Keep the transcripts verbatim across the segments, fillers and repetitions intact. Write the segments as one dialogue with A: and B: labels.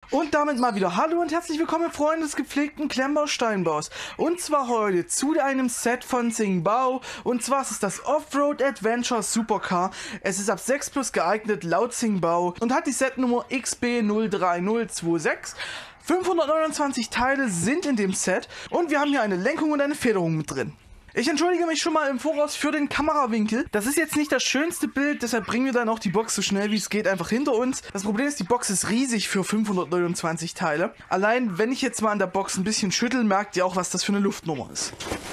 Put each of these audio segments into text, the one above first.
A: Und damit mal wieder hallo und herzlich willkommen, Freunde des gepflegten Klemmbausteinbaus. Und zwar heute zu einem Set von Xingbao. Und zwar ist es das Offroad Adventure Supercar. Es ist ab sechs plus geeignet laut Xingbao und hat die Setnummer X B null drei null zwei sechs. fünfhundertneunundzwanzig Teile sind in dem Set und wir haben hier eine Lenkung und eine Federung mit drin. Ich entschuldige mich schon mal im Voraus für den Kamerawinkel. Das ist jetzt nicht das schönste Bild, deshalb bringen wir dann auch die Box so schnell wie es geht einfach hinter uns. Das Problem ist, die Box ist riesig für fünfhundertneunundzwanzig Teile. Allein, wenn ich jetzt mal an der Box ein bisschen schüttel, merkt ihr auch, was das für eine Luftnummer ist.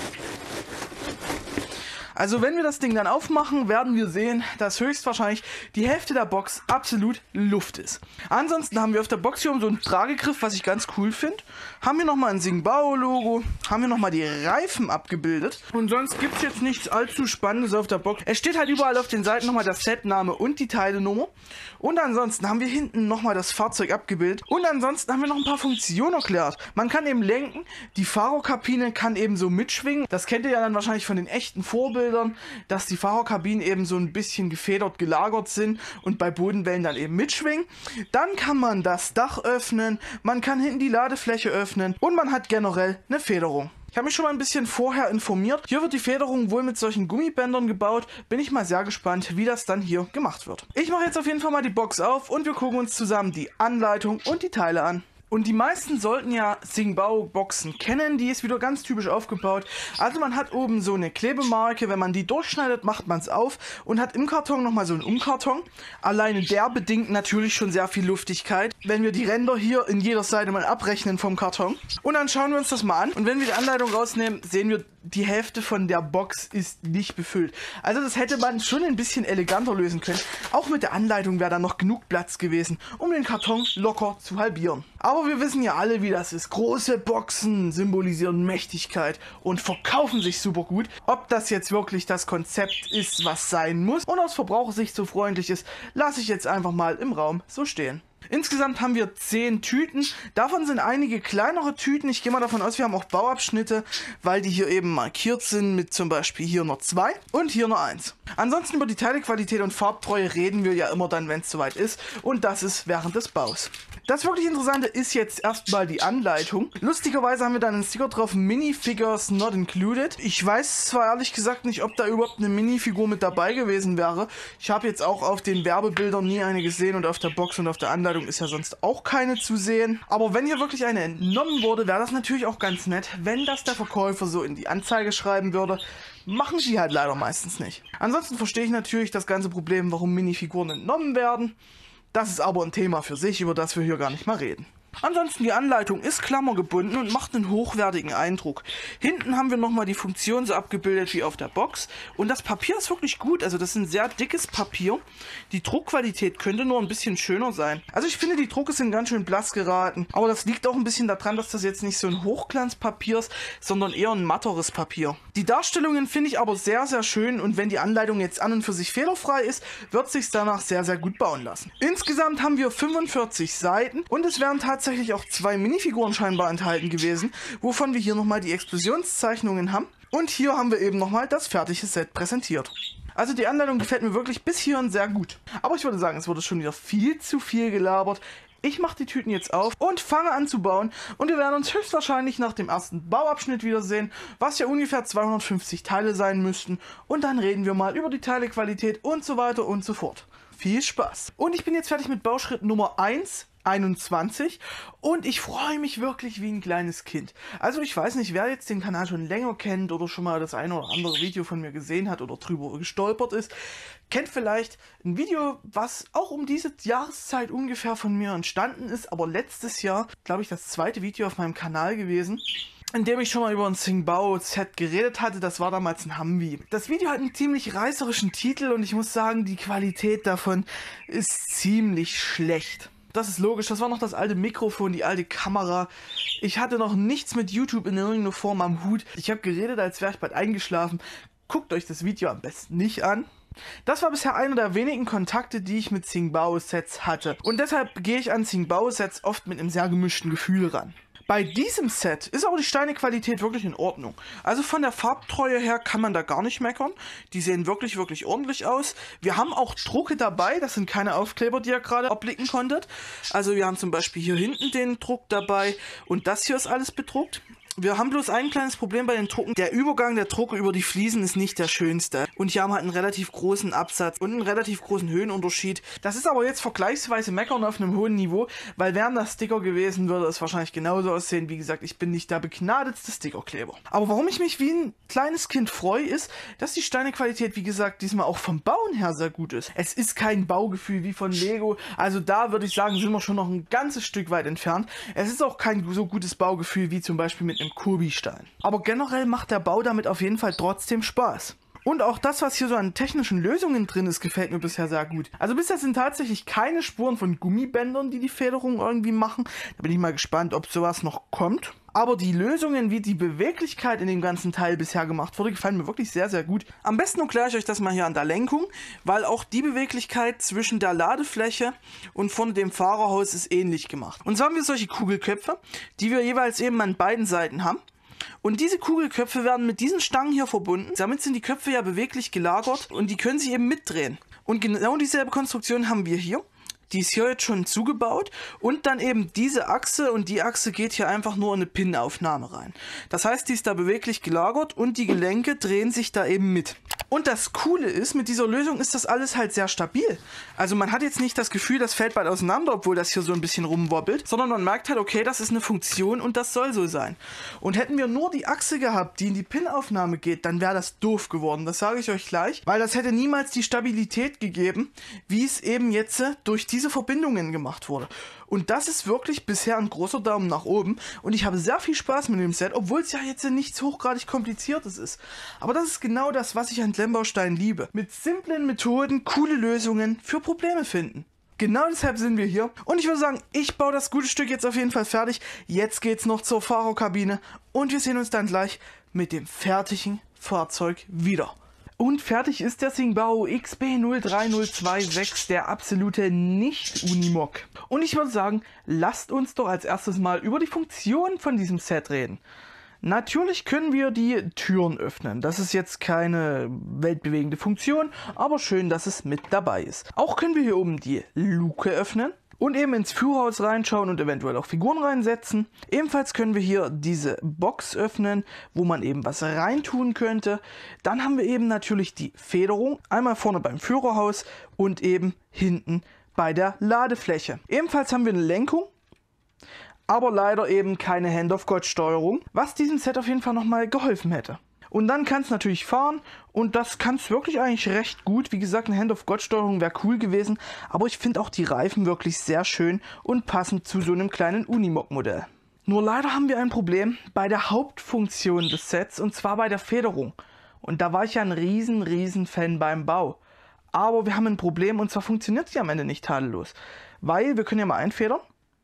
A: Also wenn wir das Ding dann aufmachen, werden wir sehen, dass höchstwahrscheinlich die Hälfte der Box absolut Luft ist. Ansonsten haben wir auf der Box hier so einen Tragegriff, was ich ganz cool finde. Haben wir nochmal ein Xingbao-Logo, haben wir nochmal die Reifen abgebildet. Und sonst gibt es jetzt nichts allzu Spannendes auf der Box. Es steht halt überall auf den Seiten nochmal der Setname und die Teilenummer. Und ansonsten haben wir hinten nochmal das Fahrzeug abgebildet. Und ansonsten haben wir noch ein paar Funktionen erklärt. Man kann eben lenken, die Fahrerkabine kann eben so mitschwingen. Das kennt ihr ja dann wahrscheinlich von den echten Vorbildern, dass die Fahrerkabinen eben so ein bisschen gefedert gelagert sind und bei Bodenwellen dann eben mitschwingen. Dann kann man das Dach öffnen, man kann hinten die Ladefläche öffnen und man hat generell eine Federung. Ich habe mich schon mal ein bisschen vorher informiert. Hier wird die Federung wohl mit solchen Gummibändern gebaut. Bin ich mal sehr gespannt, wie das dann hier gemacht wird. Ich mache jetzt auf jeden Fall mal die Box auf und wir gucken uns zusammen die Anleitung und die Teile an. Und die meisten sollten ja Xingbao-Boxen kennen, die ist wieder ganz typisch aufgebaut. Also man hat oben so eine Klebemarke, wenn man die durchschneidet, macht man es auf und hat im Karton nochmal so einen Umkarton. Alleine der bedingt natürlich schon sehr viel Luftigkeit, wenn wir die Ränder hier in jeder Seite mal abrechnen vom Karton. Und dann schauen wir uns das mal an und wenn wir die Anleitung rausnehmen, sehen wir, die Hälfte von der Box ist nicht befüllt. Also das hätte man schon ein bisschen eleganter lösen können. Auch mit der Anleitung wäre da noch genug Platz gewesen, um den Karton locker zu halbieren. Aber wir wissen ja alle, wie das ist. Große Boxen symbolisieren Mächtigkeit und verkaufen sich super gut. Ob das jetzt wirklich das Konzept ist, was sein muss und aus Verbrauchersicht so freundlich ist, lasse ich jetzt einfach mal im Raum so stehen. Insgesamt haben wir zehn Tüten, davon sind einige kleinere Tüten, ich gehe mal davon aus, wir haben auch Bauabschnitte, weil die hier eben markiert sind mit zum Beispiel hier noch zwei und hier noch eins. Ansonsten über die Teilequalität und Farbtreue reden wir ja immer dann, wenn es soweit ist und das ist während des Baus. Das wirklich Interessante ist jetzt erstmal die Anleitung. Lustigerweise haben wir dann einen Sticker drauf, Minifigures not included. Ich weiß zwar ehrlich gesagt nicht, ob da überhaupt eine Minifigur mit dabei gewesen wäre. Ich habe jetzt auch auf den Werbebildern nie eine gesehen und auf der Box und auf der Anleitung ist ja sonst auch keine zu sehen. Aber wenn hier wirklich eine entnommen wurde, wäre das natürlich auch ganz nett, wenn das der Verkäufer so in die Anzeige schreiben würde. Machen sie halt leider meistens nicht. Ansonsten verstehe ich natürlich das ganze Problem, warum Minifiguren entnommen werden. Das ist aber ein Thema für sich, über das wir hier gar nicht mal reden. Ansonsten die Anleitung ist klammergebunden und macht einen hochwertigen Eindruck. Hinten haben wir nochmal die Funktion so abgebildet wie auf der Box. Und das Papier ist wirklich gut, also das ist ein sehr dickes Papier. Die Druckqualität könnte nur ein bisschen schöner sein. Also ich finde, die Drucke sind ganz schön blass geraten. Aber das liegt auch ein bisschen daran, dass das jetzt nicht so ein Hochglanzpapier ist, sondern eher ein matteres Papier. Die Darstellungen finde ich aber sehr, sehr schön. Und wenn die Anleitung jetzt an und für sich fehlerfrei ist, wird es sich danach sehr, sehr gut bauen lassen. Insgesamt haben wir fünfundvierzig Seiten und es werden tatsächlich tatsächlich auch zwei Minifiguren scheinbar enthalten gewesen, wovon wir hier nochmal die Explosionszeichnungen haben. Und hier haben wir eben nochmal das fertige Set präsentiert. Also die Anleitung gefällt mir wirklich bis hierhin sehr gut. Aber ich würde sagen, es wurde schon wieder viel zu viel gelabert. Ich mache die Tüten jetzt auf und fange an zu bauen. Und wir werden uns höchstwahrscheinlich nach dem ersten Bauabschnitt wiedersehen, was ja ungefähr zweihundertfünfzig Teile sein müssten. Und dann reden wir mal über die Teilequalität und so weiter und so fort. Viel Spaß! Und ich bin jetzt fertig mit Bauschritt Nummer eins. einundzwanzig und ich freue mich wirklich wie ein kleines Kind. Also ich weiß nicht, wer jetzt den Kanal schon länger kennt oder schon mal das eine oder andere Video von mir gesehen hat oder drüber gestolpert ist, kennt vielleicht ein Video, was auch um diese Jahreszeit ungefähr von mir entstanden ist, aber letztes Jahr, glaube ich, das zweite Video auf meinem Kanal gewesen, in dem ich schon mal über ein Xingbao-Set geredet hatte. Das war damals ein Humvee. Das Video hat einen ziemlich reißerischen Titel und ich muss sagen, die Qualität davon ist ziemlich schlecht. Das ist logisch, das war noch das alte Mikrofon, die alte Kamera. Ich hatte noch nichts mit YouTube in irgendeiner Form am Hut. Ich habe geredet, als wäre ich bald eingeschlafen. Guckt euch das Video am besten nicht an. Das war bisher einer der wenigen Kontakte, die ich mit Xingbao-Sets hatte. Und deshalb gehe ich an Xingbao-Sets oft mit einem sehr gemischten Gefühl ran. Bei diesem Set ist auch die Steinequalität wirklich in Ordnung. Also von der Farbtreue her kann man da gar nicht meckern. Die sehen wirklich, wirklich ordentlich aus. Wir haben auch Drucke dabei, das sind keine Aufkleber, die ihr gerade erblicken konntet. Also wir haben zum Beispiel hier hinten den Druck dabei und das hier ist alles bedruckt. Wir haben bloß ein kleines Problem bei den Drucken. Der Übergang der Drucke über die Fliesen ist nicht der schönste. Und hier haben wir halt einen relativ großen Absatz und einen relativ großen Höhenunterschied. Das ist aber jetzt vergleichsweise meckern auf einem hohen Niveau, weil wären das Sticker gewesen, würde es wahrscheinlich genauso aussehen. Wie gesagt, ich bin nicht der begnadetste Stickerkleber. Aber warum ich mich wie ein kleines Kind freue, ist, dass die Steinequalität, wie gesagt, diesmal auch vom Bauen her sehr gut ist. Es ist kein Baugefühl wie von Lego. Also da würde ich sagen, sind wir schon noch ein ganzes Stück weit entfernt. Es ist auch kein so gutes Baugefühl wie zum Beispiel mit einem Kirby-Stein. Aber generell macht der Bau damit auf jeden Fall trotzdem Spaß. Und auch das, was hier so an technischen Lösungen drin ist, gefällt mir bisher sehr gut. Also bisher sind tatsächlich keine Spuren von Gummibändern, die die Federung irgendwie machen. Da bin ich mal gespannt, ob sowas noch kommt. Aber die Lösungen, wie die Beweglichkeit in dem ganzen Teil bisher gemacht wurde, gefallen mir wirklich sehr, sehr gut. Am besten erkläre ich euch das mal hier an der Lenkung, weil auch die Beweglichkeit zwischen der Ladefläche und von dem Fahrerhaus ist ähnlich gemacht. Und so haben wir solche Kugelköpfe, die wir jeweils eben an beiden Seiten haben. Und diese Kugelköpfe werden mit diesen Stangen hier verbunden. Damit sind die Köpfe ja beweglich gelagert und die können sich eben mitdrehen. Und genau dieselbe Konstruktion haben wir hier. Die ist hier jetzt schon zugebaut und dann eben diese Achse und die Achse geht hier einfach nur in eine Pin-Aufnahme rein. Das heißt, die ist da beweglich gelagert und die Gelenke drehen sich da eben mit. Und das Coole ist, mit dieser Lösung ist das alles halt sehr stabil. Also man hat jetzt nicht das Gefühl, das fällt bald auseinander, obwohl das hier so ein bisschen rumwobbelt, sondern man merkt halt, okay, das ist eine Funktion und das soll so sein. Und hätten wir nur die Achse gehabt, die in die Pin-Aufnahme geht, dann wäre das doof geworden. Das sage ich euch gleich, weil das hätte niemals die Stabilität gegeben, wie es eben jetzt durch die diese Verbindungen gemacht wurde. Und das ist wirklich bisher ein großer Daumen nach oben und ich habe sehr viel Spaß mit dem Set, obwohl es ja jetzt nichts hochgradig Kompliziertes ist. Aber das ist genau das, was ich an Klemmbausteinen liebe. Mit simplen Methoden coole Lösungen für Probleme finden. Genau deshalb sind wir hier und ich würde sagen, ich baue das gute Stück jetzt auf jeden Fall fertig. Jetzt geht's noch zur Fahrerkabine und wir sehen uns dann gleich mit dem fertigen Fahrzeug wieder. Und fertig ist der Singbao X B null drei null zwei sechs, der absolute Nicht-Unimog. Und ich würde sagen, lasst uns doch als erstes mal über die Funktion von diesem Set reden. Natürlich können wir die Türen öffnen. Das ist jetzt keine weltbewegende Funktion, aber schön, dass es mit dabei ist. Auch können wir hier oben die Luke öffnen. Und eben ins Führerhaus reinschauen und eventuell auch Figuren reinsetzen. Ebenfalls können wir hier diese Box öffnen, wo man eben was reintun könnte. Dann haben wir eben natürlich die Federung, einmal vorne beim Führerhaus und eben hinten bei der Ladefläche. Ebenfalls haben wir eine Lenkung, aber leider eben keine Hand-of-God-Steuerung, was diesem Set auf jeden Fall nochmal geholfen hätte. Und dann kann es natürlich fahren und das kann es wirklich eigentlich recht gut. Wie gesagt, eine Hand-of-God-Steuerung wäre cool gewesen, aber ich finde auch die Reifen wirklich sehr schön und passend zu so einem kleinen Unimog-Modell. Nur leider haben wir ein Problem bei der Hauptfunktion des Sets und zwar bei der Federung. Und da war ich ja ein riesen, riesen Fan beim Bau. Aber wir haben ein Problem und zwar funktioniert sie am Ende nicht tadellos. Weil, wir können ja mal einfedern,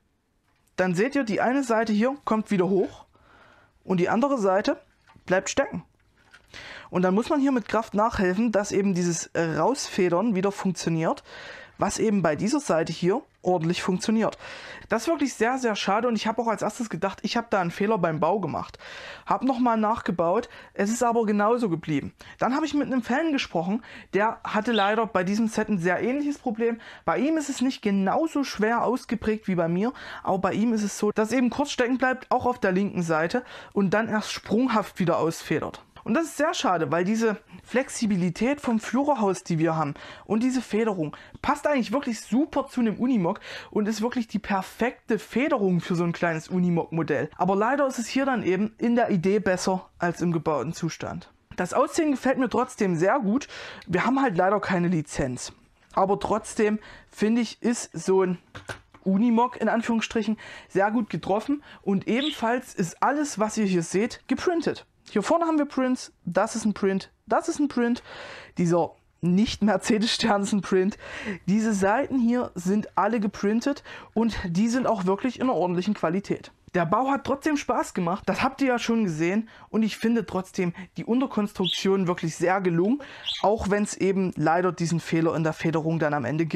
A: dann seht ihr, die eine Seite hier kommt wieder hoch und die andere Seite bleibt stecken. Und dann muss man hier mit Kraft nachhelfen, dass eben dieses Rausfedern wieder funktioniert, was eben bei dieser Seite hier ordentlich funktioniert. Das ist wirklich sehr, sehr schade und ich habe auch als erstes gedacht, ich habe da einen Fehler beim Bau gemacht. Habe nochmal nachgebaut, es ist aber genauso geblieben. Dann habe ich mit einem Fan gesprochen, der hatte leider bei diesem Set ein sehr ähnliches Problem. Bei ihm ist es nicht genauso schwer ausgeprägt wie bei mir, aber bei ihm ist es so, dass eben kurz stecken bleibt, auch auf der linken Seite und dann erst sprunghaft wieder ausfedert. Und das ist sehr schade, weil diese Flexibilität vom Führerhaus, die wir haben und diese Federung, passt eigentlich wirklich super zu einem Unimog und ist wirklich die perfekte Federung für so ein kleines Unimog-Modell. Aber leider ist es hier dann eben in der Idee besser als im gebauten Zustand. Das Aussehen gefällt mir trotzdem sehr gut. Wir haben halt leider keine Lizenz. Aber trotzdem finde ich, ist so ein Unimog in Anführungsstrichen sehr gut getroffen und ebenfalls ist alles, was ihr hier seht, geprintet. Hier vorne haben wir Prints, das ist ein Print, das ist ein Print, dieser Nicht-Mercedes-Stern ist ein Print. Diese Seiten hier sind alle geprintet und die sind auch wirklich in einer ordentlichen Qualität. Der Bau hat trotzdem Spaß gemacht, das habt ihr ja schon gesehen und ich finde trotzdem die Unterkonstruktion wirklich sehr gelungen, auch wenn es eben leider diesen Fehler in der Federung dann am Ende gibt.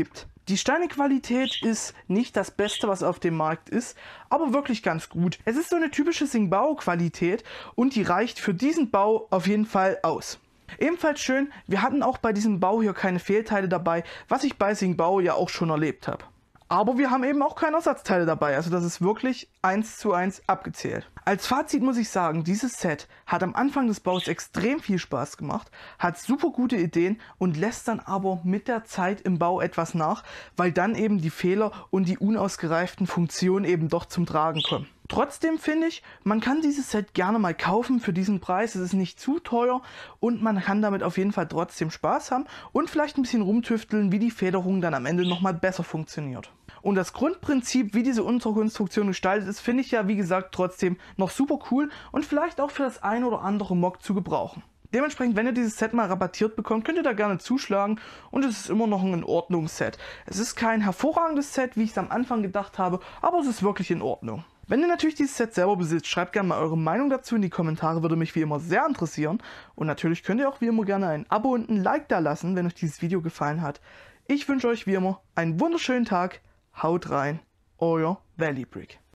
A: Die Steinequalität ist nicht das Beste, was auf dem Markt ist, aber wirklich ganz gut. Es ist so eine typische Xingbao-Qualität und die reicht für diesen Bau auf jeden Fall aus. Ebenfalls schön, wir hatten auch bei diesem Bau hier keine Fehlteile dabei, was ich bei Xingbao ja auch schon erlebt habe. Aber wir haben eben auch keine Ersatzteile dabei, also das ist wirklich eins zu eins abgezählt. Als Fazit muss ich sagen, dieses Set hat am Anfang des Baus extrem viel Spaß gemacht, hat super gute Ideen und lässt dann aber mit der Zeit im Bau etwas nach, weil dann eben die Fehler und die unausgereiften Funktionen eben doch zum Tragen kommen. Trotzdem finde ich, man kann dieses Set gerne mal kaufen für diesen Preis. Es ist nicht zu teuer und man kann damit auf jeden Fall trotzdem Spaß haben und vielleicht ein bisschen rumtüfteln, wie die Federung dann am Ende nochmal besser funktioniert. Und das Grundprinzip, wie diese Unterkonstruktion gestaltet ist, finde ich ja wie gesagt trotzdem noch super cool und vielleicht auch für das ein oder andere Mock zu gebrauchen. Dementsprechend, wenn ihr dieses Set mal rabattiert bekommt, könnt ihr da gerne zuschlagen und es ist immer noch ein in Ordnung Set. Es ist kein hervorragendes Set, wie ich es am Anfang gedacht habe, aber es ist wirklich in Ordnung. Wenn ihr natürlich dieses Set selber besitzt, schreibt gerne mal eure Meinung dazu in die Kommentare, würde mich wie immer sehr interessieren. Und natürlich könnt ihr auch wie immer gerne ein Abo und ein Like da lassen, wenn euch dieses Video gefallen hat. Ich wünsche euch wie immer einen wunderschönen Tag, haut rein, euer Valley Brick.